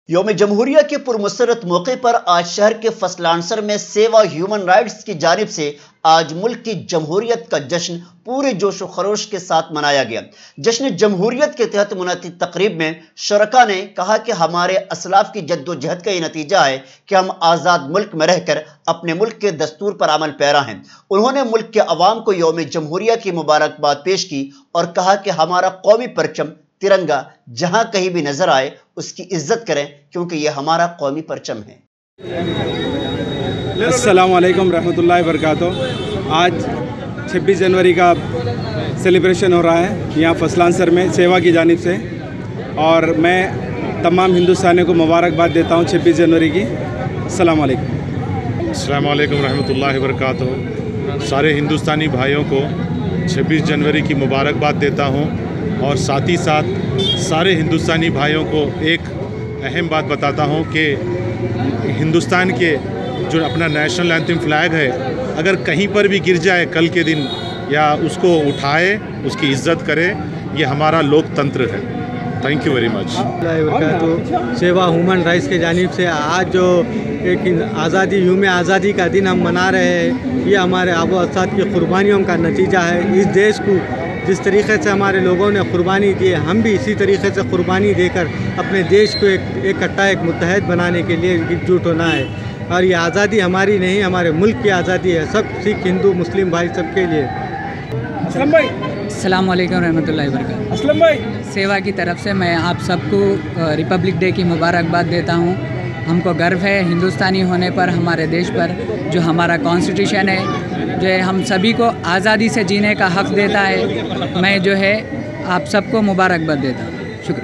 यौम जमहूरिया के पुरमसरत मौके पर आज शहर के फसलांसर में सेवा ह्यूमन राइट्स की जानिब से आज मुल्क की जमहूरियत का जश्न पूरे जोश व खरोश के साथ मनाया गया। जश्न जमहूरियत के तहत मुनक़िद तकरीब में शरका ने कहा कि हमारे असलाफ की जद्दोजहद का ये नतीजा है कि हम आज़ाद मुल्क में रहकर अपने मुल्क के दस्तूर पर अमल पैरा हैं। उन्होंने मुल्क के अवाम को यौम जमहूरिया की मुबारकबाद पेश की और कहा कि हमारा कौमी परचम तिरंगा जहां कहीं भी नजर आए उसकी इज्जत करें, क्योंकि यह हमारा कौमी परचम है। अस्सलाम वालेकुम रहमतुल्लाहि व बरकातुहू। आज 26 जनवरी का सेलिब्रेशन हो रहा है यहाँ फसलांसर में सेवा की जानिब से, और मैं तमाम हिंदुस्तानियों को मुबारकबाद देता हूँ 26 जनवरी की। अस्सलाम वालेकुम। अस्सलाम वालेकुम रहमतुल्लाहि व बरकातुहू। सारे हिंदुस्तानी भाइयों को 26 जनवरी की मुबारकबाद देता हूँ, और साथ ही साथ सारे हिंदुस्तानी भाइयों को एक अहम बात बताता हूँ कि हिंदुस्तान के जो अपना नेशनल एंथम फ्लैग है, अगर कहीं पर भी गिर जाए कल के दिन, या उसको उठाए, उसकी इज्जत करे, ये हमारा लोकतंत्र है। Thank you very much. तो सेवा ह्यूमन राइट्स के जानिब से आज जो एक आज़ादी यूम आज़ादी का दिन हम मना रहे हैं, ये हमारे आबो अजदाद की कुर्बानियों का नतीजा है। इस देश को जिस तरीके से हमारे लोगों ने कुर्बानी दी, हम भी इसी तरीके से कुर्बानी देकर अपने देश को एक इकट्ठा एक मुत्तहद बनाने के लिए एकजुट होना है। और ये आज़ादी हमारी नहीं, हमारे मुल्क की आज़ादी है, सब सिख हिंदू मुस्लिम भाई सबके लिए। असलम भाई। अस्सलाम वालेकुम रहमतुल्लाहि व बरकातुहू। असलम भाई। सेवा की तरफ से मैं आप सबको रिपब्लिक डे की मुबारकबाद देता हूँ। हमको गर्व है हिंदुस्तानी होने पर, हमारे देश पर, जो हमारा कॉन्स्टिट्यूशन है जो है हम सभी को आज़ादी से जीने का हक़ देता है। मैं जो है आप सबको मुबारकबाद देता हूँ।